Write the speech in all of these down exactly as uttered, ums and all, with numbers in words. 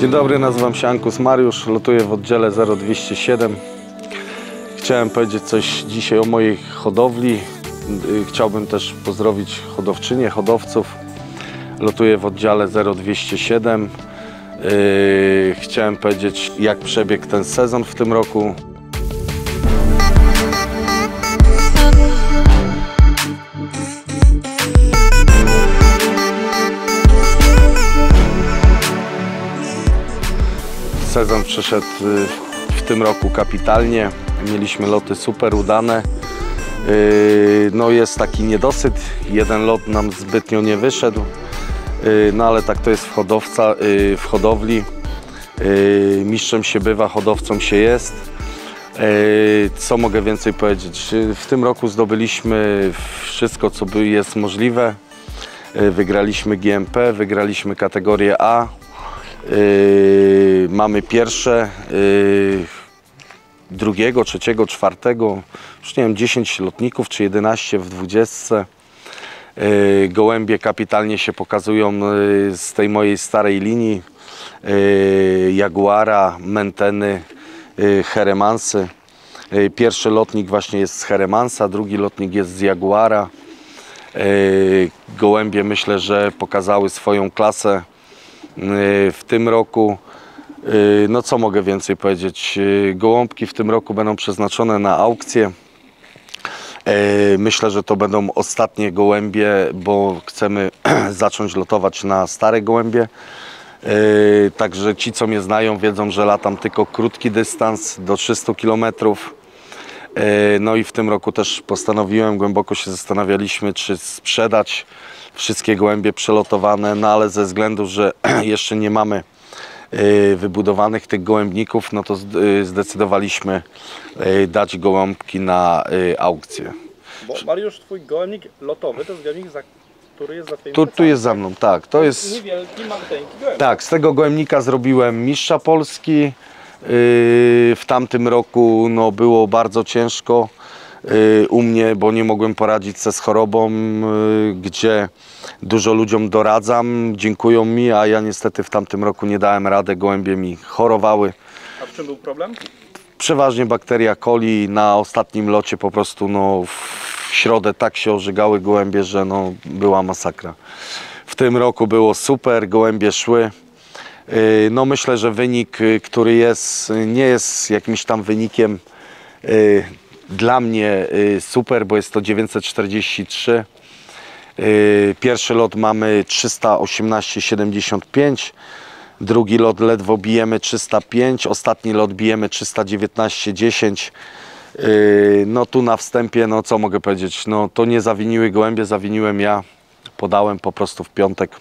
Dzień dobry, nazywam się Ankus Mariusz, lotuję w oddziale zero dwieście siedem. Chciałem powiedzieć coś dzisiaj o mojej hodowli. Chciałbym też pozdrowić hodowczynię, hodowców. Lotuję w oddziale zero dwieście siedem. Chciałem powiedzieć, jak przebiegł ten sezon w tym roku. Sezon przeszedł w tym roku kapitalnie. Mieliśmy loty super udane. No jest taki niedosyt. Jeden lot nam zbytnio nie wyszedł. No ale tak to jest w, hodowca, w hodowli. Mistrzem się bywa, hodowcą się jest. Co mogę więcej powiedzieć? W tym roku zdobyliśmy wszystko, co jest możliwe. Wygraliśmy G M P, wygraliśmy kategorię A. Yy, mamy pierwsze, yy, drugiego, trzeciego, czwartego, już nie wiem, dziesięć lotników czy jedenaście w dwudziestce. Yy, gołębie kapitalnie się pokazują yy, z tej mojej starej linii. Yy, Jaguara, Menteny, yy, Heremansy. Yy, pierwszy lotnik właśnie jest z Heremansa, drugi lotnik jest z Jaguara. Yy, gołębie myślę, że pokazały swoją klasę w tym roku. No co mogę więcej powiedzieć? Gołąbki w tym roku będą przeznaczone na aukcję. Myślę, że to będą ostatnie gołębie, bo chcemy zacząć lotować na stare gołębie. Także ci, co mnie znają, wiedzą, że latam tylko krótki dystans do trzystu kilometrów. No i w tym roku też postanowiłem, głęboko się zastanawialiśmy, czy sprzedać wszystkie gołębie przelotowane, no ale ze względu, że jeszcze nie mamy wybudowanych tych gołębników, no to zdecydowaliśmy dać gołąbki na aukcję. Bo Mariusz, twój gołębnik lotowy to jest gołębnik, za, który jest za twoimi tu, tu jest za mną, tak. To jest niewielki, maluteńki gołębnik. Tak, z tego gołębnika zrobiłem mistrza Polski. W tamtym roku no, było bardzo ciężko u mnie, bo nie mogłem poradzić sobie z chorobą, gdzie dużo ludziom doradzam, dziękują mi, a ja niestety w tamtym roku nie dałem rady, gołębie mi chorowały. A w czym był problem? Przeważnie bakteria coli. Na ostatnim locie po prostu no, w środę tak się ożygały gołębie, że no, była masakra. W tym roku było super, gołębie szły. No myślę, że wynik, który jest, nie jest jakimś tam wynikiem dla mnie super, bo jest to dziewięćset czterdzieści trzy. Pierwszy lot mamy trzysta osiemnaście siedemdziesiąt pięć, drugi lot ledwo bijemy trzysta pięć, ostatni lot bijemy trzysta dziewiętnaście dziesięć. No tu na wstępie, no co mogę powiedzieć, no to nie zawiniły gołębie, zawiniłem ja, podałem po prostu w piątek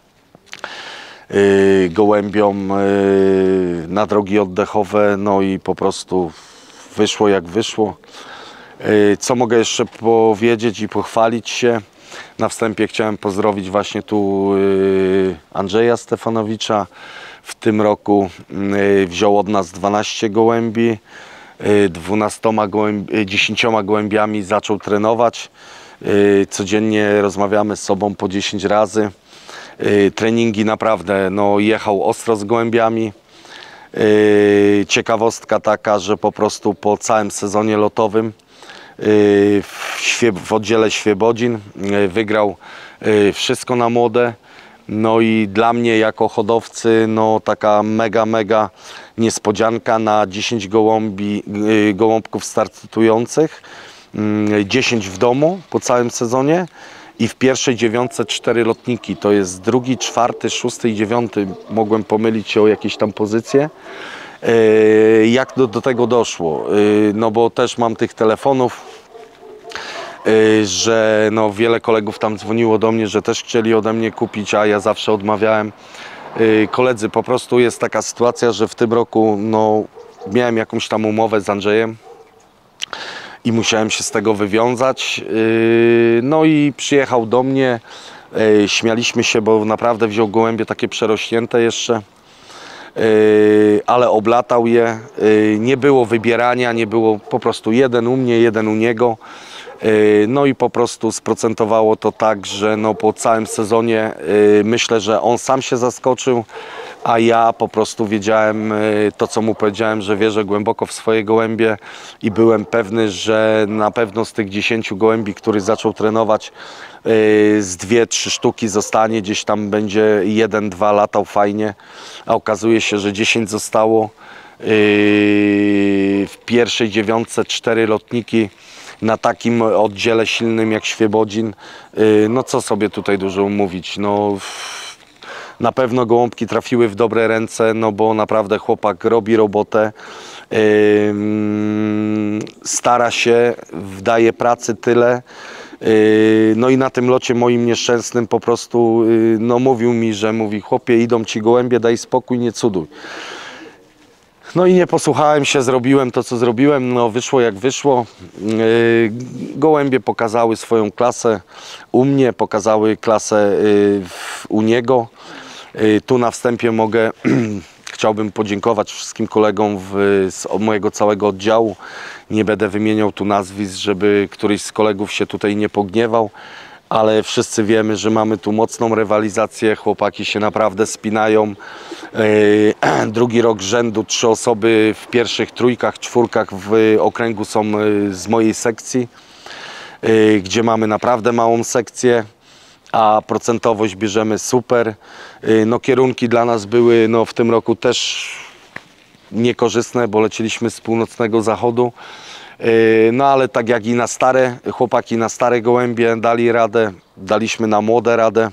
gołębiom na drogi oddechowe, no i po prostu wyszło jak wyszło. Co mogę jeszcze powiedzieć i pochwalić się? Na wstępie chciałem pozdrowić właśnie tu Andrzeja Stefanowicza. W tym roku wziął od nas dwanaście gołębi, dwunastoma gołębi, dziesięcioma gołębiami zaczął trenować. Codziennie rozmawiamy z sobą po dziesięć razy. Treningi naprawdę, no, jechał ostro z gołębiami. Ciekawostka taka, że po prostu po całym sezonie lotowym w, Świe, w oddziale Świebodzin wygrał wszystko na młode. No i dla mnie jako hodowcy no taka mega, mega niespodzianka na dziesięć gołąbi, gołąbków startujących. dziesięć w domu po całym sezonie. I w pierwszej dziewiątce cztery lotniki, to jest drugi, czwarty, szósty i dziewiąty. Mogłem pomylić się o jakieś tam pozycje. Yy, jak do, do tego doszło? Yy, no bo też mam tych telefonów, yy, że no wiele kolegów tam dzwoniło do mnie, że też chcieli ode mnie kupić, a ja zawsze odmawiałem. Yy, koledzy, po prostu jest taka sytuacja, że w tym roku no, miałem jakąś tam umowę z Andrzejem i musiałem się z tego wywiązać. No i przyjechał do mnie, śmialiśmy się, bo naprawdę wziął gołębie takie przerośnięte jeszcze, ale oblatał je, nie było wybierania, nie było, po prostu jeden u mnie, jeden u niego. No i po prostu sprocentowało to tak, że no po całym sezonie myślę, że on sam się zaskoczył, a ja po prostu wiedziałem to, co mu powiedziałem, że wierzę głęboko w swoje gołębie i byłem pewny, że na pewno z tych dziesięciu gołębi, który zaczął trenować, z dwie, trzy sztuki zostanie, gdzieś tam będzie jeden, dwa latał fajnie, a okazuje się, że dziesięć zostało. W pierwszej dziewiątce cztery lotniki na takim oddziale silnym jak Świebodzin. No co sobie tutaj dużo mówić, no na pewno gołąbki trafiły w dobre ręce, no bo naprawdę chłopak robi robotę, stara się, wdaje pracy tyle. No i na tym locie moim nieszczęsnym po prostu no mówił mi, że mówi: chłopie, idą ci gołębie, daj spokój, nie cuduj. No i nie posłuchałem się, zrobiłem to, co zrobiłem, no wyszło jak wyszło. Gołębie pokazały swoją klasę u mnie, pokazały klasę u niego. Tu na wstępie mogę, chciałbym podziękować wszystkim kolegom w, z mojego całego oddziału. Nie będę wymieniał tu nazwisk, żeby któryś z kolegów się tutaj nie pogniewał, ale wszyscy wiemy, że mamy tu mocną rywalizację, chłopaki się naprawdę spinają. Drugi rok z rzędu trzy osoby w pierwszych trójkach, czwórkach w okręgu są z mojej sekcji, gdzie mamy naprawdę małą sekcję, a procentowość bierzemy super. No, kierunki dla nas były no, w tym roku też niekorzystne, bo leciliśmy z północnego zachodu. No ale tak jak i na stare, chłopaki na stare gołębie dali radę, daliśmy na młode radę.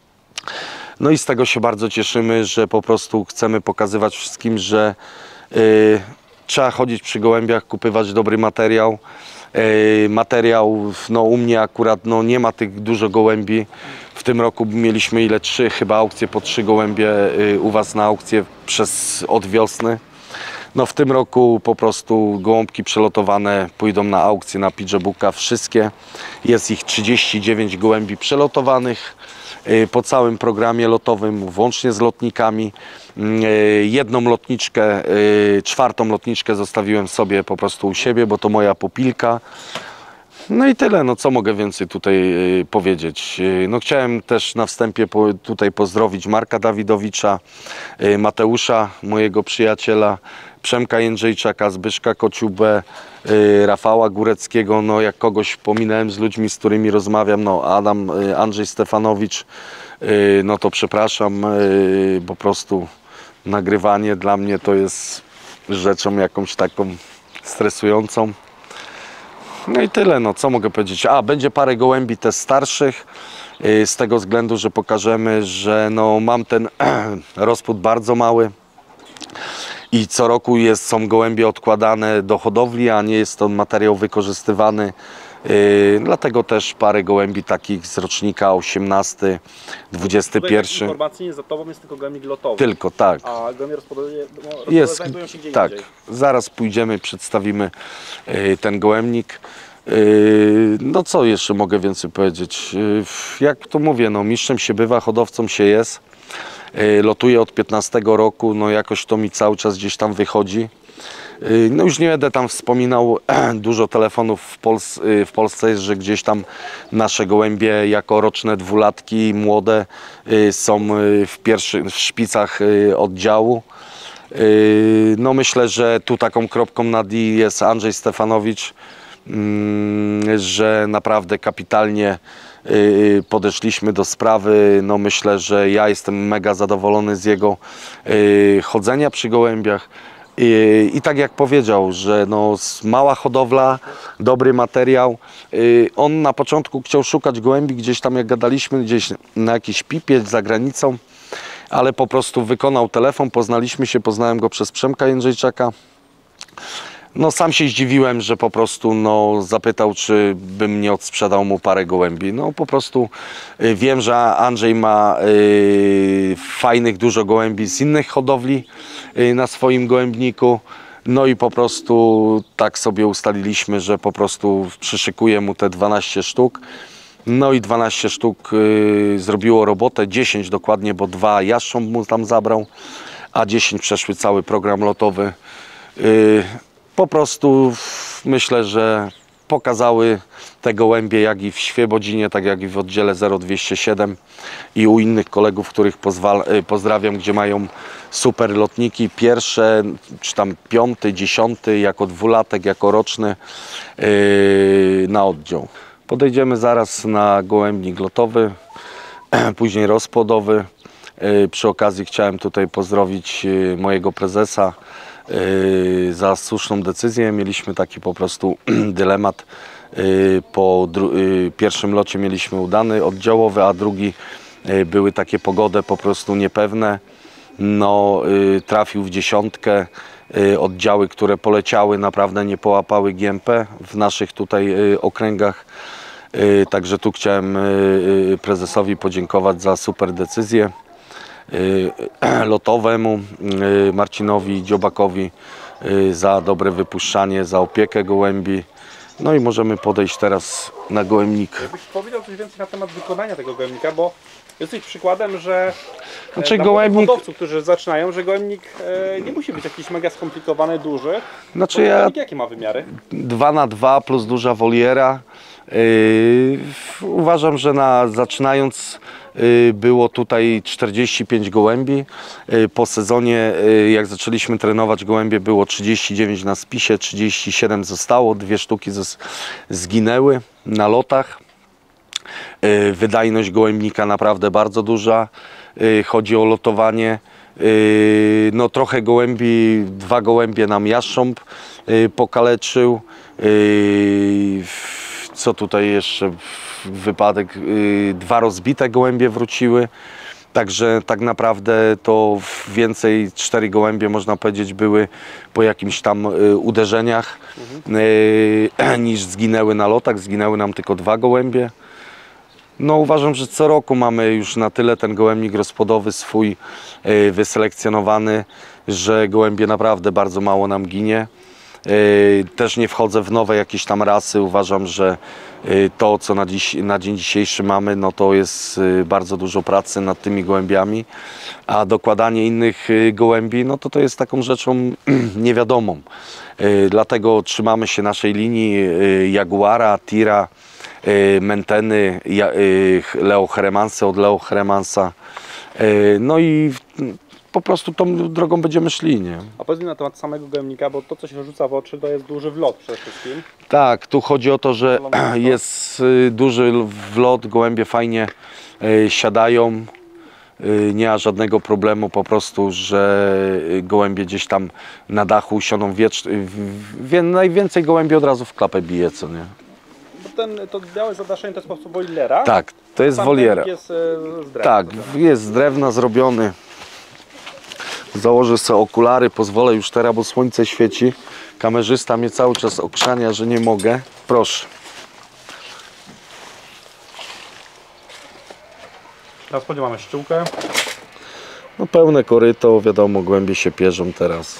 No i z tego się bardzo cieszymy, że po prostu chcemy pokazywać wszystkim, że y, trzeba chodzić przy gołębiach, kupywać dobry materiał. Y, materiał, no u mnie akurat no, nie ma tych dużo gołębi. W tym roku mieliśmy ile? Trzy chyba aukcje po trzy gołębie y, u Was na aukcję przez od wiosny. No w tym roku po prostu gołąbki przelotowane pójdą na aukcję na Pidgeotbooka, wszystkie. Jest ich trzydzieści dziewięć gołębi przelotowanych po całym programie lotowym, włącznie z lotnikami. Jedną lotniczkę, czwartą lotniczkę zostawiłem sobie po prostu u siebie, bo to moja pupilka. No i tyle, no co mogę więcej tutaj powiedzieć. No chciałem też na wstępie po, tutaj pozdrowić Marka Dawidowicza, Mateusza, mojego przyjaciela, Przemka Jędrzejczaka, Zbyszka Kociubę, Rafała Góreckiego. No jak kogoś pominąłem z ludźmi, z którymi rozmawiam, no Adam, Andrzej Stefanowicz, no to przepraszam, po prostu nagrywanie dla mnie to jest rzeczą jakąś taką stresującą. No i tyle, no co mogę powiedzieć. A, będzie parę gołębi też starszych, z tego względu, że pokażemy, że no mam ten rozpód bardzo mały i co roku jest, są gołębie odkładane do hodowli, a nie jest to materiał wykorzystywany. Yy, dlatego też parę gołębi takich z rocznika osiemnasty, dwudziesty pierwszy. Informacji za Tobą jest tylko gołębik lotowy. Tylko, tak. A gołębie rozpodowe jest, znajdują się gdzie tak. indziej. Zaraz pójdziemy, przedstawimy yy, ten gołębnik. Yy, no co jeszcze mogę więcej powiedzieć? Yy, jak to mówię, no mistrzem się bywa, hodowcą się jest. Yy, lotuję od piętnastego roku, no jakoś to mi cały czas gdzieś tam wychodzi. No już nie będę tam wspominał, dużo telefonów w, Pols w Polsce jest, że gdzieś tam nasze gołębie jako roczne dwulatki, młode, są w pierwszych w szpicach oddziału. No myślę, że tu taką kropką nad i jest Andrzej Stefanowicz, że naprawdę kapitalnie podeszliśmy do sprawy. No myślę, że ja jestem mega zadowolony z jego chodzenia przy gołębiach. I, I tak jak powiedział, że no, mała hodowla, dobry materiał. On na początku chciał szukać gołębi gdzieś tam, jak gadaliśmy, gdzieś na jakiejś pipie za granicą, ale po prostu wykonał telefon, poznaliśmy się, poznałem go przez Przemka Jędrzejczaka. No sam się zdziwiłem, że po prostu no, zapytał, czy bym nie odsprzedał mu parę gołębi. No po prostu y, wiem, że Andrzej ma y, fajnych dużo gołębi z innych hodowli y, na swoim gołębniku. No i po prostu tak sobie ustaliliśmy, że po prostu przyszykuję mu te dwanaście sztuk. No i dwanaście sztuk y, zrobiło robotę, dziesięć dokładnie, bo dwa jastrząb mu tam zabrał, a dziesięć przeszły cały program lotowy. Y, Po prostu myślę, że pokazały te gołębie jak i w Świebodzinie, tak jak i w oddziale zero dwieście siedem i u innych kolegów, których pozwal- pozdrawiam, gdzie mają super lotniki, pierwsze, czy tam piąty, dziesiąty, jako dwulatek, jako roczny yy, na oddział. Podejdziemy zaraz na gołębnik lotowy, później rozpłodowy. Yy, przy okazji chciałem tutaj pozdrowić yy, mojego prezesa yy, za słuszną decyzję. Mieliśmy taki po prostu dylemat. Yy, po yy, pierwszym locie mieliśmy udany oddziałowy, a drugi yy, były takie pogody po prostu niepewne. No, yy, trafił w dziesiątkę. Yy, oddziały, które poleciały, naprawdę nie połapały G M P w naszych tutaj yy, okręgach. Yy, także tu chciałem yy, prezesowi podziękować za super decyzję. Yy, lotowemu yy, Marcinowi Dziobakowi yy, za dobre wypuszczanie, za opiekę gołębi. No i możemy podejść teraz na gołębnik. Jakbyś powiedział coś więcej na temat wykonania tego gołębnika, bo jesteś przykładem, że Znaczy, e, dla gołębnik- hodowców, którzy zaczynają, że gołębnik e, nie musi być jakiś mega skomplikowany, duży. Znaczy Bo ja gołębnik jakie ma wymiary? dwa na dwa plus duża woliera. Yy, uważam, że na zaczynając yy, było tutaj czterdzieści pięć gołębi. Yy, po sezonie, yy, jak zaczęliśmy trenować gołębie, było trzydzieści dziewięć na spisie, trzydzieści siedem zostało, dwie sztuki zes- zginęły na lotach. Yy, wydajność gołębnika naprawdę bardzo duża. Yy, chodzi o lotowanie. Yy, no trochę gołębi, dwa gołębie nam jastrząb yy, pokaleczył. Yy, co tutaj jeszcze? Wypadek, yy, dwa rozbite gołębie wróciły. Także tak naprawdę to więcej, cztery gołębie można powiedzieć były po jakimś tam y, uderzeniach y, niż zginęły na lotach. Zginęły nam tylko dwa gołębie. No uważam, że co roku mamy już na tyle ten gołębnik rozpłodowy swój y, wyselekcjonowany, że gołębie naprawdę bardzo mało nam ginie. Y, też nie wchodzę w nowe jakieś tam rasy. Uważam, że y, to, co na, dziś, na dzień dzisiejszy mamy, no to jest y, bardzo dużo pracy nad tymi gołębiami, a dokładanie innych y, gołębi, no to to jest taką rzeczą niewiadomą. Y, dlatego trzymamy się naszej linii y, Jaguara, Tira, y, Menteny, ja, y, Leo Heremansa od Leo Heremansa. Y, no i po prostu tą drogą będziemy szli, nie? A powiedz mi na temat samego gołębnika, bo to, co się rzuca w oczy, to jest duży wlot przede wszystkim. Tak, tu chodzi o to, że jest y, duży wlot, gołębie fajnie y, siadają, y, nie ma żadnego problemu po prostu, że y, gołębie gdzieś tam na dachu siądą wiecz... y, wie, najwięcej gołębi od razu w klapę bije, co nie? Bo ten, to białe zadaszenie to jest po prostu boilera. Tak, to jest Sam woliera. gołębnik jest e, z drewna. Tak, jest z drewna zrobiony. Założę sobie okulary, pozwolę już teraz, bo słońce świeci. Kamerzysta mnie cały czas okrzania, że nie mogę. Proszę. Na spodzie mamy ściółkę. No pełne koryto, wiadomo, gołębie się pierzą teraz.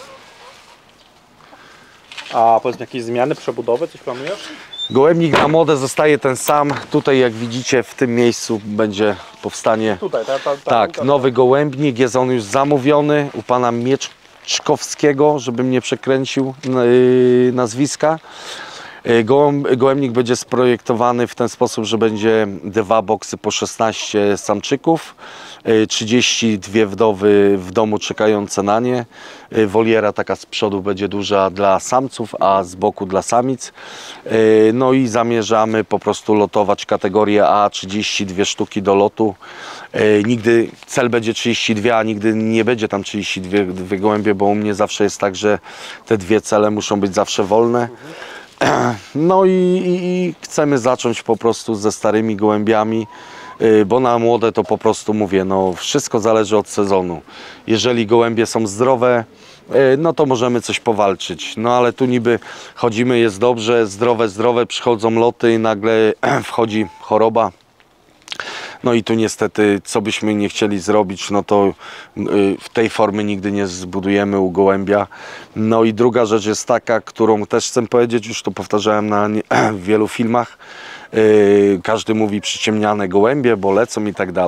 A powiedz mi, jakieś zmiany, przebudowy, coś planujesz? Gołębnik na młode zostaje ten sam. Tutaj, jak widzicie, w tym miejscu będzie powstanie Tutaj, ta, ta, ta tak, ta, ta. nowy gołębnik. Jest on już zamówiony u pana Mieczkowskiego, żebym nie przekręcił yy, nazwiska. Yy, Gołęb, gołębnik będzie sprojektowany w ten sposób, że będzie dwa boksy po szesnaście samczyków, yy, trzydzieści dwie wdowy w domu czekające na nie. Yy, Woliera taka z przodu będzie duża dla samców, a z boku dla samic. Yy, No i zamierzamy po prostu lotować kategorię A, trzydzieści dwie sztuki do lotu. Yy, Nigdy cel będzie trzydzieści dwa, a nigdy nie będzie tam trzydzieści dwie gołębie, bo u mnie zawsze jest tak, że te dwie cele muszą być zawsze wolne. No i, i, i chcemy zacząć po prostu ze starymi gołębiami, yy, bo na młode to po prostu mówię, no wszystko zależy od sezonu. Jeżeli gołębie są zdrowe, yy, no to możemy coś powalczyć. No ale tu niby chodzimy, jest dobrze, zdrowe, zdrowe, przychodzą loty i nagle wchodzi choroba. No i tu niestety, co byśmy nie chcieli zrobić, no to w tej formy nigdy nie zbudujemy u gołębia. No i druga rzecz jest taka, którą też chcę powiedzieć, już to powtarzałem na nie, w wielu filmach. Każdy mówi przyciemniane gołębie, bo lecą i tak dalej.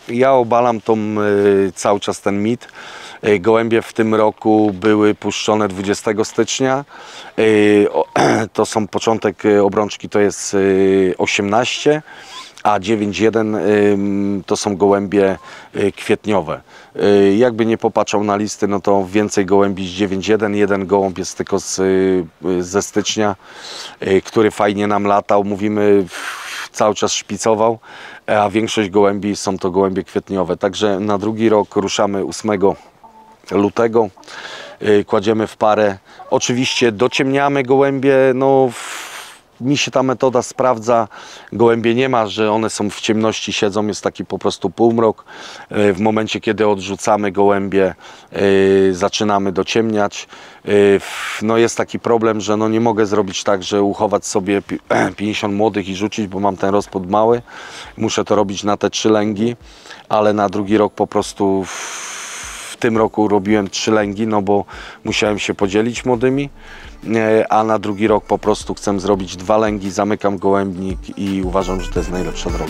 Ja obalam tą, y, cały czas ten mit. Y, Gołębie w tym roku były puszczone dwudziestego stycznia. Y, o, to są początek y, obrączki, to jest y, osiemnaście, a dziewięć jeden y, to są gołębie y, kwietniowe. Y, jakby nie popatrzał na listy, no to więcej gołębi z dziewięć jeden. Jeden gołąb jest tylko z, y, ze stycznia, y, który fajnie nam latał. Mówimy, cały czas szpicował, a większość gołębi są to gołębie kwietniowe. Także na drugi rok ruszamy ósmego lutego, yy, kładziemy w parę. Oczywiście dociemniamy gołębie, no w, mi się ta metoda sprawdza. Gołębie nie ma, że one są w ciemności, siedzą, jest taki po prostu półmrok. Yy, w momencie, kiedy odrzucamy gołębie, yy, zaczynamy dociemniać. Yy, no jest taki problem, że no nie mogę zrobić tak, że uchować sobie pięćdziesiąt młodych i rzucić, bo mam ten rozpłód mały. Muszę to robić na te trzy lęgi, ale na drugi rok po prostu w, w tym roku robiłem trzy lęgi, no bo musiałem się podzielić młodymi, yy, a na drugi rok po prostu chcę zrobić dwa lęgi, zamykam gołębnik i uważam, że to jest najlepsza droga.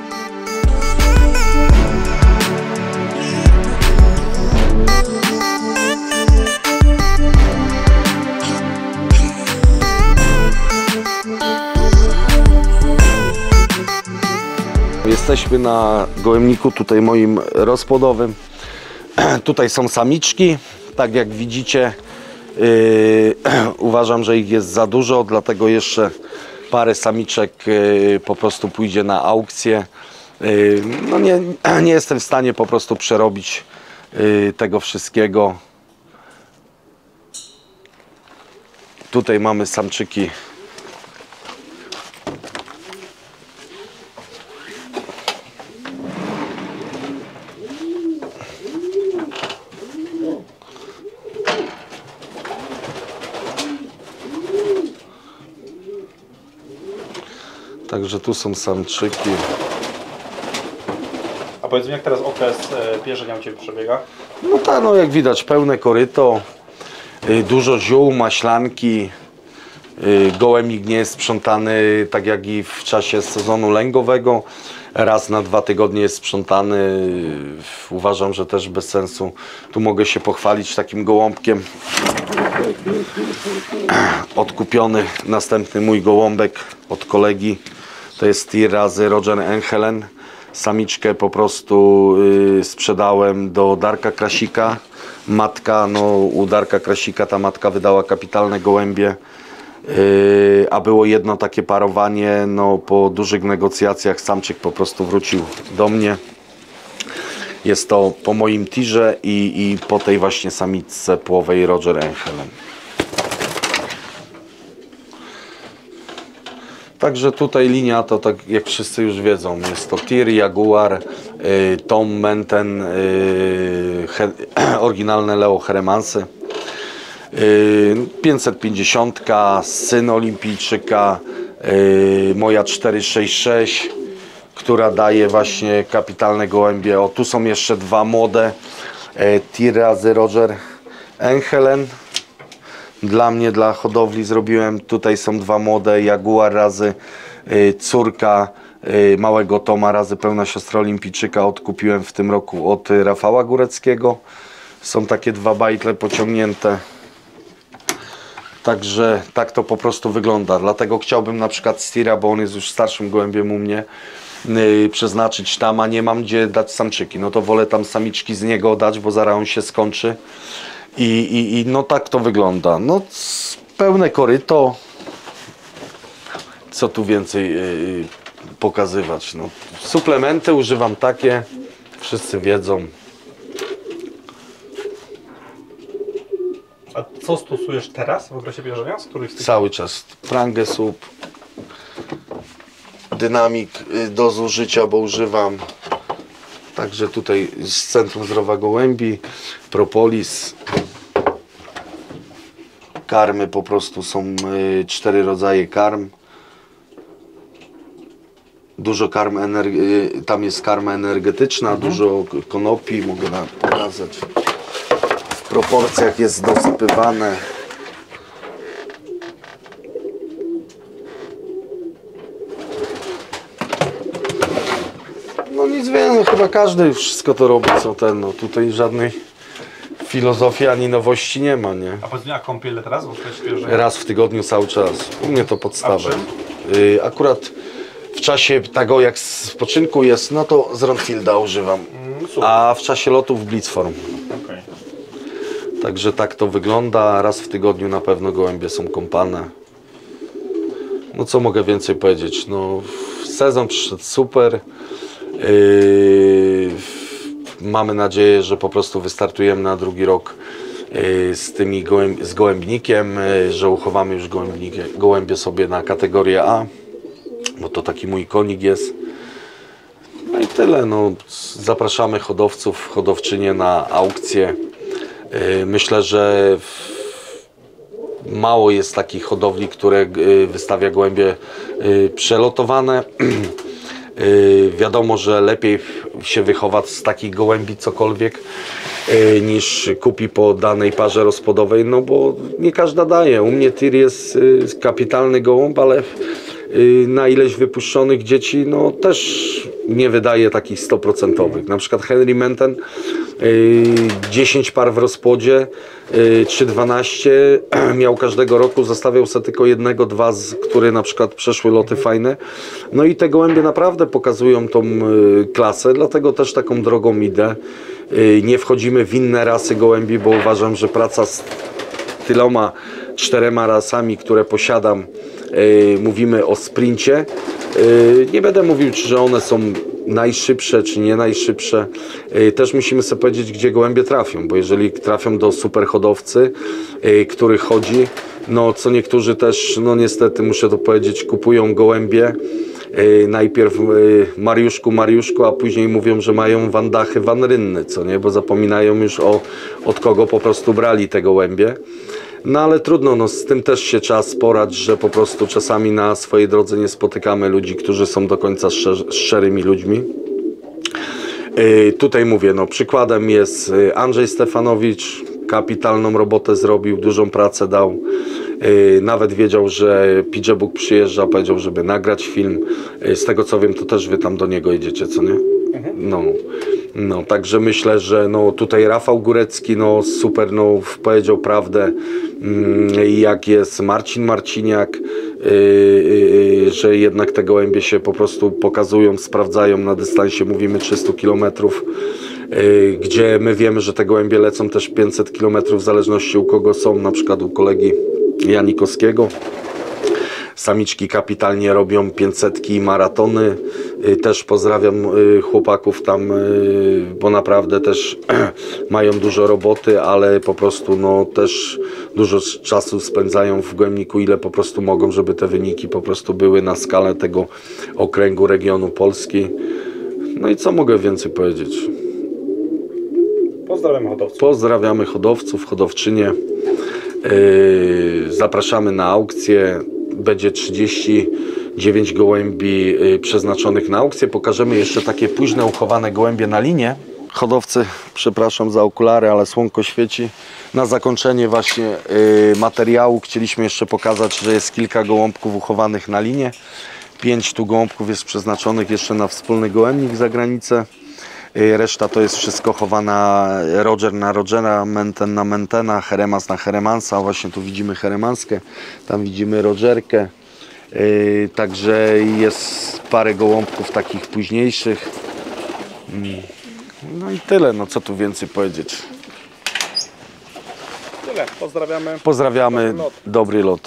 Jesteśmy na gołębniku tutaj moim rozpłodowym. Tutaj są samiczki, tak jak widzicie. Yy, uważam, że ich jest za dużo, dlatego jeszcze parę samiczek yy, po prostu pójdzie na aukcję. Yy, no nie, nie jestem w stanie po prostu przerobić yy, tego wszystkiego. Tutaj mamy samczyki. Także tu są samczyki. A powiedz mi, jak teraz okres e, pierzenia u Ciebie przebiega? No tak, no jak widać, pełne koryto, y, dużo ziół, maślanki. Y, gołębnik nie jest sprzątany tak jak i w czasie sezonu lęgowego. Raz na dwa tygodnie jest sprzątany. Y, uważam, że też bez sensu. Tu mogę się pochwalić takim gołąbkiem. Odkupiony następny mój gołąbek od kolegi. To jest tir razy Roger Enchelen. Samiczkę po prostu y, sprzedałem do Darka Krasika. Matka, no u Darka Krasika ta matka wydała kapitalne gołębie. Yy, a było jedno takie parowanie, no po dużych negocjacjach samczyk po prostu wrócił do mnie. Jest to po moim tirze i, i po tej właśnie samiczce płowej Roger Enchelen. Także tutaj linia to, tak jak wszyscy już wiedzą, jest to tir, Jaguar, yy, Tom Menten, yy, he, oryginalne Leo Heremansy. pięćset pięćdziesiąt, syn olimpijczyka, yy, moja cztery sześć sześć, która daje właśnie kapitalne gołębie. O, tu są jeszcze dwa młode, yy, tir razy Roger Enchelen. Dla mnie, dla hodowli zrobiłem, tutaj są dwa młode, Jaguar razy yy, córka yy, małego Toma razy pełna siostra olimpijczyka. Odkupiłem w tym roku od Rafała Góreckiego. Są takie dwa bajtle pociągnięte. Także tak to po prostu wygląda. Dlatego chciałbym na przykład z tira, bo on jest już starszym gołębiem u mnie, yy, przeznaczyć tam, a nie mam gdzie dać samczyki. No to wolę tam samiczki z niego dać, bo zaraz on się skończy. I, i, i no tak to wygląda. No pełne koryto. Co tu więcej yy, pokazywać? No, suplementy używam takie, wszyscy wiedzą. A co stosujesz teraz w okresie pierzenia? Z których z tych... Cały czas Prangę Sup, Dynamik do zużycia, bo używam. Także tutaj z Centrum Zdrowia Gołębi, Propolis. Karmy po prostu są y, cztery rodzaje karm. Dużo karm, energi- tam jest karma energetyczna, mhm. Dużo konopi, mogę wam pokazać. W proporcjach jest dosypywane. No nic więcej, chyba każdy wszystko to robi, co ten, no tutaj żadnej filozofii ani nowości nie ma, nie? A powiedz mi, a kąpiele teraz? Bo to jest świeże. Raz w tygodniu cały czas. U mnie to A podstawa. czym? Y, akurat w czasie tego jak spoczynku jest, no to z Ronfielda używam. Mm, super. A w czasie lotów Blitzform. Okej. Także tak to wygląda. Raz w tygodniu na pewno gołębie są kąpane. No co mogę więcej powiedzieć? No sezon przyszedł super. Yy, mamy nadzieję, że po prostu wystartujemy na drugi rok yy, z tymi gołęb z gołębnikiem, yy, że uchowamy już gołębie sobie na kategorię A, bo to taki mój konik jest. No i tyle. No, zapraszamy hodowców, hodowczynie na aukcję. Yy, myślę, że w mało jest takich hodowli, które wystawia gołębie przelotowane. Wiadomo, że lepiej się wychowa z takich gołębi cokolwiek niż kupi po danej parze rozpłodowej, no bo nie każda daje. U mnie tir jest kapitalny gołąb, ale na ileś wypuszczonych dzieci no też nie wydaje takich sto procentowych. Na przykład Henry Menten, dziesięć par w rozpłodzie, trzy dwanaście miał każdego roku, zostawiał sobie tylko jednego, dwa, z, które na przykład przeszły loty fajne. No i te gołębie naprawdę pokazują tą klasę, dlatego też taką drogą idę. Nie wchodzimy w inne rasy gołębi, bo uważam, że praca z tyloma, czterema rasami, które posiadam, mówimy o sprincie. Nie będę mówił, czy one są najszybsze, czy nie najszybsze. Też musimy sobie powiedzieć, gdzie gołębie trafią, bo jeżeli trafią do super hodowcy, który chodzi, no co niektórzy też, no niestety muszę to powiedzieć, kupują gołębie, najpierw Mariuszku, Mariuszku, a później mówią, że mają wandachy, wanrynny, co nie, bo zapominają już o, od kogo po prostu brali te gołębie. No ale trudno, no z tym też się trzeba sporać, że po prostu czasami na swojej drodze nie spotykamy ludzi, którzy są do końca szczer szczerymi ludźmi. Yy, tutaj mówię, no przykładem jest Andrzej Stefanowicz, kapitalną robotę zrobił, dużą pracę dał. Yy, nawet wiedział, że Pidgeotbook przyjeżdża, powiedział, żeby nagrać film. Yy, z tego co wiem, to też wy tam do niego jedziecie, co nie? No. No, także myślę, że no, tutaj Rafał Górecki no, super no, powiedział prawdę, jak jest Marcin Marciniak, yy, yy, że jednak te gołębie się po prostu pokazują, sprawdzają na dystansie, mówimy trzysta kilometrów, yy, gdzie my wiemy, że te gołębie lecą też pięćset kilometrów w zależności u kogo są, na przykład u kolegi Janikowskiego. Samiczki kapitalnie robią pięćsetki i maratony. Też pozdrawiam chłopaków tam, bo naprawdę też mają dużo roboty, ale po prostu no też dużo czasu spędzają w gołębniku, ile po prostu mogą, żeby te wyniki po prostu były na skalę tego okręgu, regionu Polski. No i co mogę więcej powiedzieć? Pozdrawiam hodowców. Pozdrawiamy hodowców, hodowczynie. Zapraszamy na aukcję. Będzie trzydzieści dziewięć gołębi przeznaczonych na aukcję. Pokażemy jeszcze takie późne uchowane gołębie na linię. Hodowcy, przepraszam za okulary, ale słonko świeci. Na zakończenie właśnie materiału chcieliśmy jeszcze pokazać, że jest kilka gołąbków uchowanych na linię. Pięć tu gołąbków jest przeznaczonych jeszcze na wspólny gołębnik za granicę. Reszta to jest wszystko chowana Roger na Rogera, Menten na Mentena, Heremans na Heremansa. Właśnie tu widzimy Heremanskę, tam widzimy Rogerkę. Yy, także jest parę gołąbków takich późniejszych. No i tyle, no co tu więcej powiedzieć. Tyle, pozdrawiamy. Pozdrawiamy, dobry lot.